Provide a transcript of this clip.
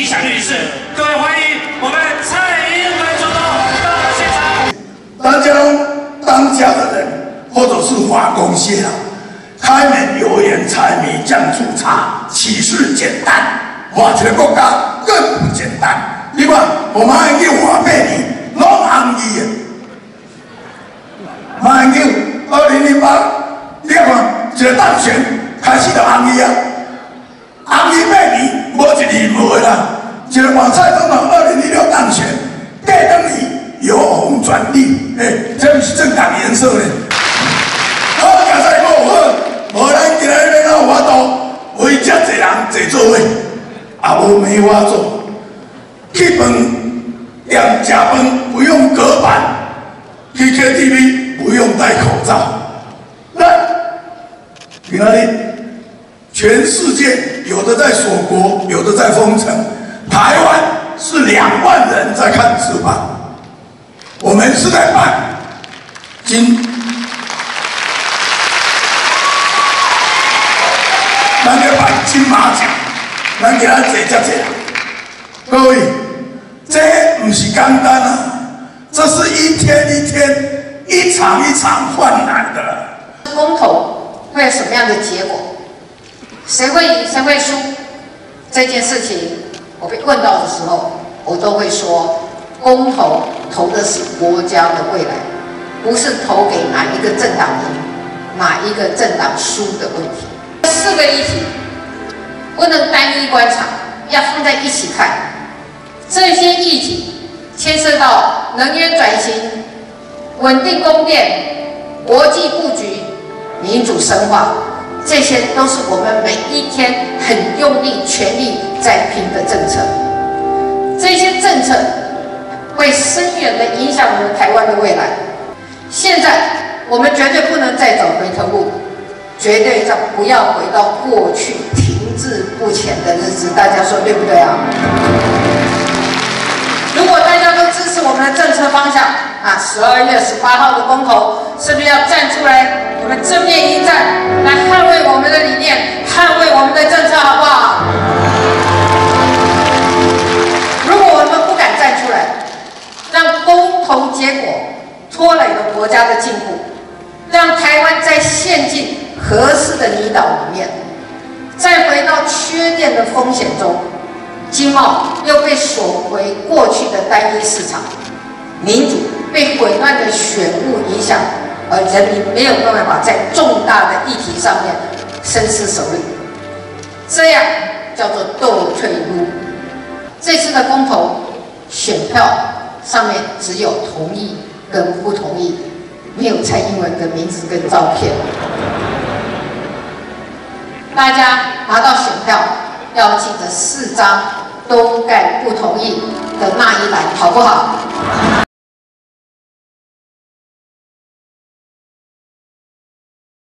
祥女士。各位欢迎我们蔡英文总统到现场。 大家当家的人，或者是法公蟹啊，开门油盐柴米酱醋茶，岂是简单？我一个国家更不简单。你看，我们还叫话八年，拢红衣的，马英九2008，你看一个当选开始就红衣啊，红衣8年无一字无的啦。一个黄蔡总统2016当选，隔两年由红转绿，这不是政党颜色呢？好，竞赛无好，无咱今仔日要有法度为遮济人坐座位，也无没法做。去饭店吃饭不用隔板，去 KTV 不用戴口罩。那今仔日全世界有的在锁国，有的在封城，台湾是2万人在看直播，我们是在办咱在办金马奖，咱给他坐遮济人。各位，这不是简单啊，这是一天一天、一场一场换来的。 公投会有什么样的结果？谁会赢，谁会输？这件事情，我被问到的时候，我都会说，公投投的是国家的未来，不是投给哪一个政党赢，哪一个政党输的问题。4个议题不能单一观察，要放在一起看。这些议题牵涉到能源转型、稳定供电、国际布局、民主深化，这些都是我们每一天很用力、全力在拼的政策。这些政策会深远地影响我们台湾的未来。现在我们绝对不能再走回头路，绝对不要回到过去停滞不前的日子。大家说对不对啊？如果大家都支持我们的政策方向，12月18号的公投，是不是要站出来，我们正面迎战，来捍卫我们的理念，捍卫我们的政策，好不好？如果我们不敢站出来，让公投结果拖累了国家的进步，让台湾在陷进合适的泥沼里面，再回到缺电的风险中。经贸又被锁回过去的单一市场，民主被混乱的选务影响，而人民没有办法在重大的议题上面深思熟虑，这样叫做斗退路。这次的公投选票上面只有同意跟不同意，没有蔡英文的名字跟照片。大家拿到选票要记得4张都盖不同意的那一栏，好不好？